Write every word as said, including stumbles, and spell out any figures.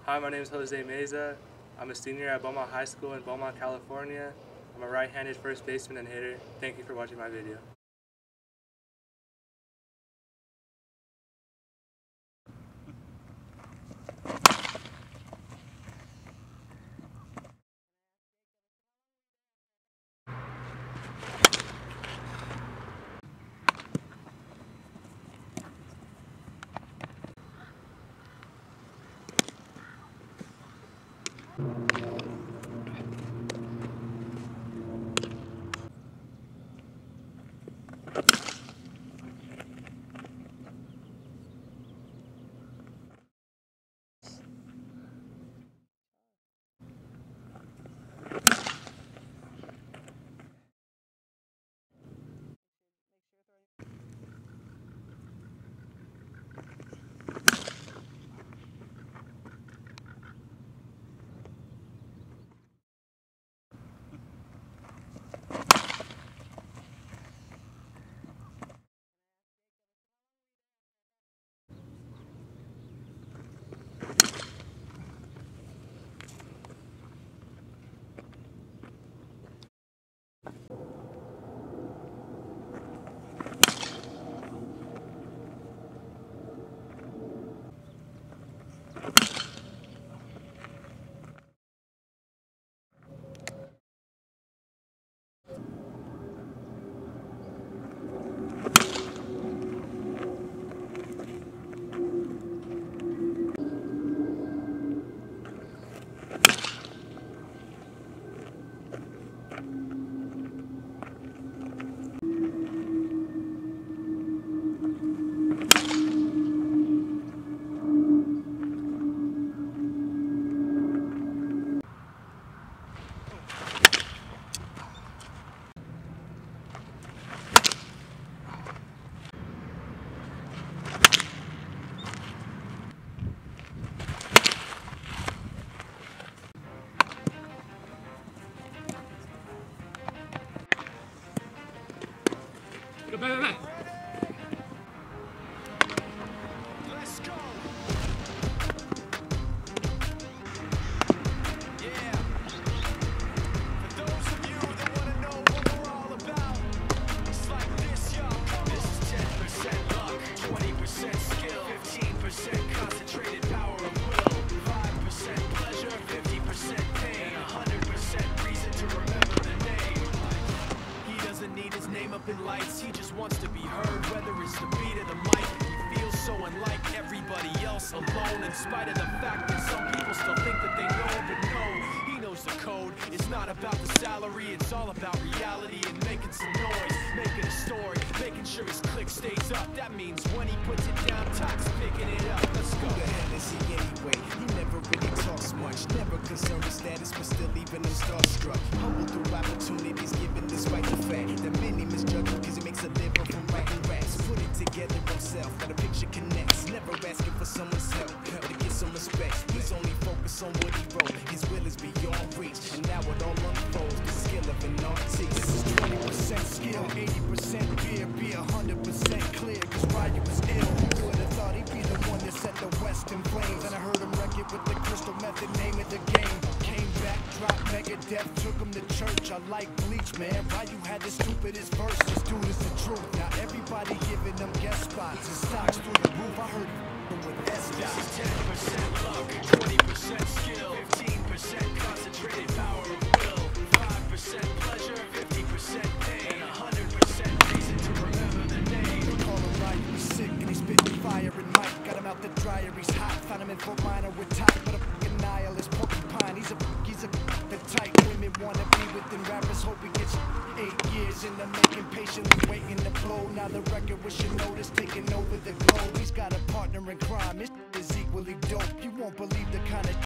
Hi, my name is Jose Meza. I'm a senior at Beaumont High School in Beaumont, California. I'm a right-handed first baseman and hitter. Thank you for watching my video. Go back, back, back. Let's go. Yeah. For those of you that want to know what we're all about, it's like this, y'all. This is ten percent luck, twenty percent skill, fifteen percent concentrated power of will, five percent pleasure, fifty percent pain, one hundred percent reason to remember the name. He doesn't need his name up in lights, he just wants to be heard, whether it's the beat of the mic. He feels so unlike everybody else, alone, in spite of the fact that some people still think that they know, but no, he knows the code. It's not about the salary, it's all about reality and making some noise, making a story, making sure his click stays up. That means when he puts it down, Tox picking it up. Let's go. Who the hell is he anyway? He never really talks much, never concerned with status, but still leaving him starstruck. Humble through opportunities given despite the fact that many misjudge him because he makes a living from writing raps. Put it together himself, got a picture connects, never asking for someone's help or to get some respect. He's only focused on what he wrote, his will is beyond reach, and now it all unfolds, the skill of an artist. This is twenty percent skill, eighty percent beer, be one hundred percent clear, cause Ryu was ill. Who would've thought he'd be the one that set the West in flames? And I heard him wreck it with the crystal method, name of the game. Came back, dropped Megadeth, took him to church. I like Bleach, man. Ryu had the stupidest verse, this dude is the truth. Now everybody giving them guest spots and stocks through the roof. I heard him with S This is ten percent luck, twenty percent skill, fifteen percent concentrated power of will, five percent pleasure, fifty percent pain, and one hundred percent reason to remember the name. They call him Ryu, he's sick and he's spitting fire and Mike. Got him out the dryer, he's hot. Found him in Fort Minor with Ty, but a fucking nihilist porcupine. He's a he's a the type women wanna be within rappers. Hope he gets eight years in the making, patiently waiting to blow. Now the record with your notice taking over the globe. He's got a partner in crime, his is equally dope. You won't believe the kind of